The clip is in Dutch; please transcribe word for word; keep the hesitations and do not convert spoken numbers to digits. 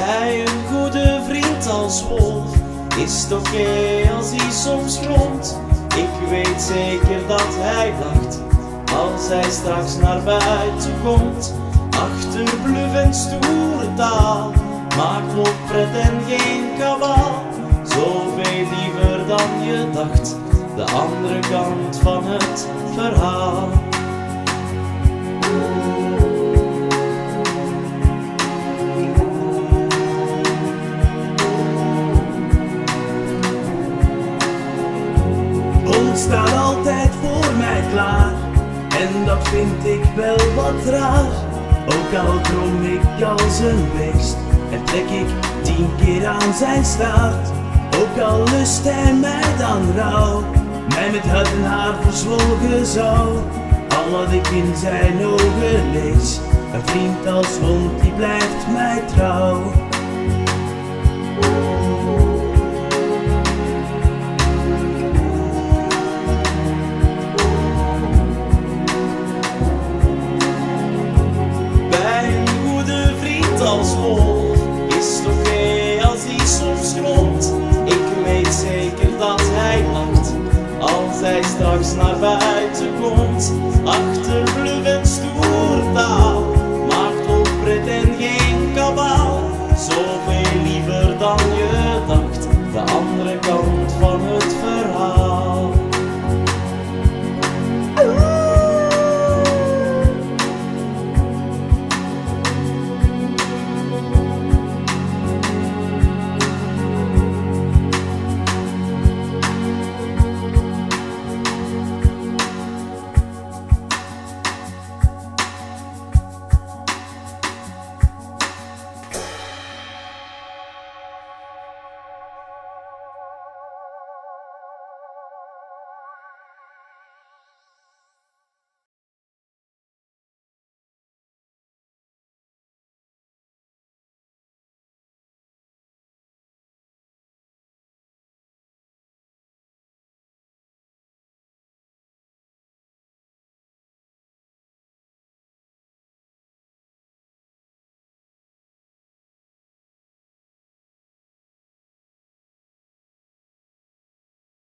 Bij een goede vriend als Wolf is het oké okay als hij soms gromt. Ik weet zeker dat hij lacht als hij straks naar buiten komt. Achter bluf en stoere taal maakt nog pret en geen kabaal. Zoveel liever dan je dacht, de andere kant van het verhaal. Wolf staat altijd voor mij klaar en dat vind ik wel wat raar. Ook al droom ik als een beest en trek ik tien keer aan zijn staart. Ook al lust hij mij dan rauw, mij met huid en haar verzwolgen zou. Al wat ik in zijn ogen lees, een vriend als hond die blijft mij trouw. Als Wolf is het oké okay als hij soms gromt. Ik weet zeker dat hij lacht als hij straks naar buiten komt. Ach,